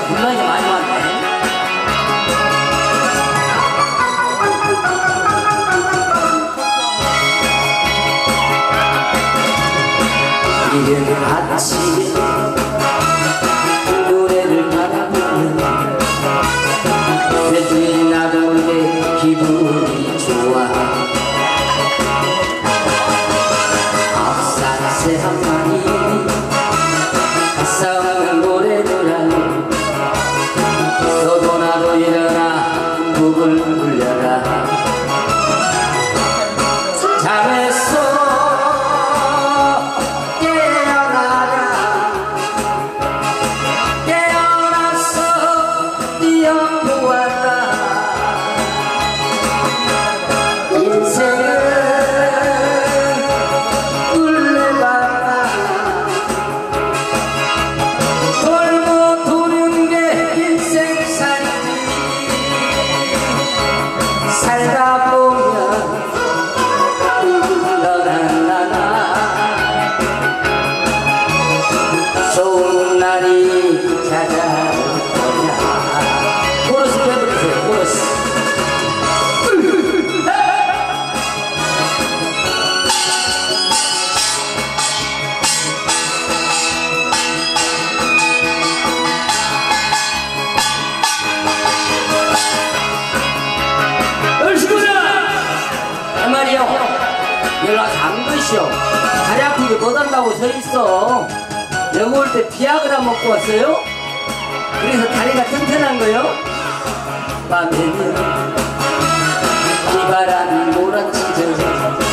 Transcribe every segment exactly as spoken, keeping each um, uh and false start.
분량이 많이 왔네. 이른 아침에 노래를 바라보면 매주일 나가는데 기분이 좋아. 앞산 새한마리 싸우는 노래들아 너도 나도 일어나 북을 울려라. 잠에서 살다 보면 너나 나나 좋은 날이 찾아올 거야. 코러스 해보세요. 코러스. 연락 안 것이요. 다리 아프게 못한다고 서있어. 여기 올 때 비아그라 먹고 왔어요. 그래서 다리가 튼튼한 거요. 밤에는 비바람이 몰아치죠.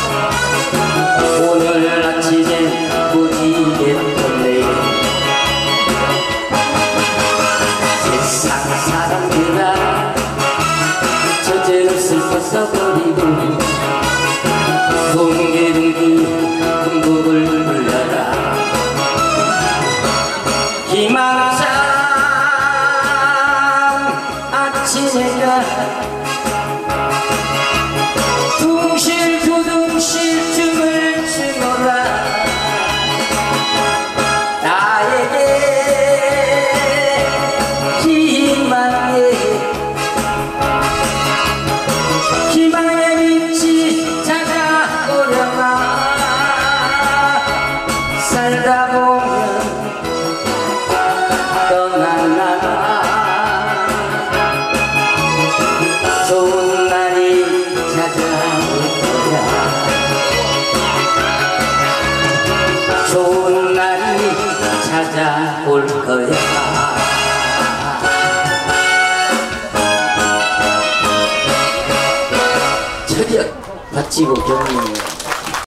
오늘 아침에 무지개던데 세상 사람들아 저제를 슬퍼서버리고 동기둥기 흥국을 불러라. 희망찬 아침에가 둥실 두둥실 춤을 추노라. 나에게 희망의 희망의 빛이 살다 보면 떠나나 좋은 날이 찾아올 거야. 좋은 날이 찾아올 거야. 철이야, 박지고 경님.